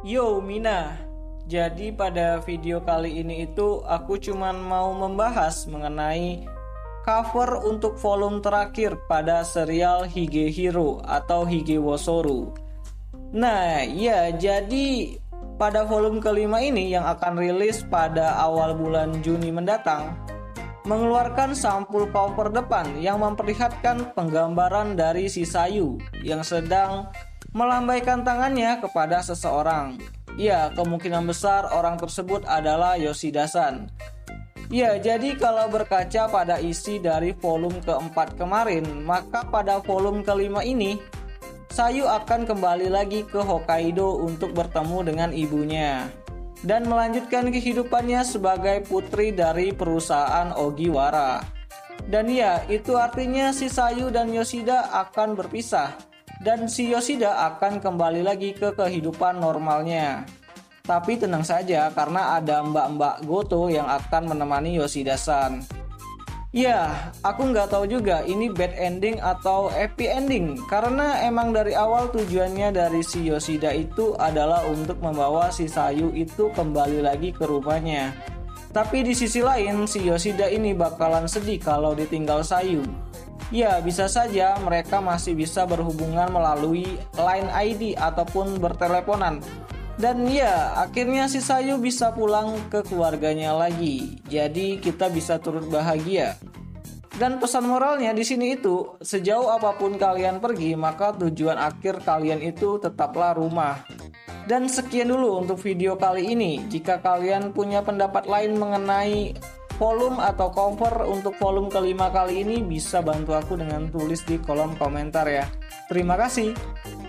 Yo Mina, jadi pada video kali ini itu aku cuman mau membahas mengenai cover untuk volume terakhir pada serial Higehiro atau Higewosoru. Nah ya, jadi pada volume kelima ini yang akan rilis pada awal bulan Juni mendatang mengeluarkan sampul cover depan yang memperlihatkan penggambaran dari si Sayu yang sedang melambaikan tangannya kepada seseorang. Ya, kemungkinan besar orang tersebut adalah Yoshida-san. Ya, jadi kalau berkaca pada isi dari volume keempat kemarin, maka pada volume kelima ini Sayu akan kembali lagi ke Hokkaido untuk bertemu dengan ibunya dan melanjutkan kehidupannya sebagai putri dari perusahaan Ogiwara. Dan ya, itu artinya si Sayu dan Yoshida akan berpisah dan si Yoshida akan kembali lagi ke kehidupan normalnya. Tapi tenang saja karena ada mbak-mbak Goto yang akan menemani Yoshida-san. Ya, aku nggak tahu juga ini bad ending atau happy ending karena emang dari awal tujuannya dari si Yoshida itu adalah untuk membawa si Sayu itu kembali lagi ke rumahnya. Tapi di sisi lain si Yoshida ini bakalan sedih kalau ditinggal Sayu. Ya, bisa saja mereka masih bisa berhubungan melalui line ID ataupun berteleponan. Dan ya, akhirnya si Sayu bisa pulang ke keluarganya lagi. Jadi kita bisa turut bahagia. Dan pesan moralnya di sini itu, sejauh apapun kalian pergi, maka tujuan akhir kalian itu tetaplah rumah. Dan sekian dulu untuk video kali ini. Jika kalian punya pendapat lain mengenai volume atau cover untuk volume kelima kali ini, bisa bantu aku dengan tulis di kolom komentar ya. Terima kasih.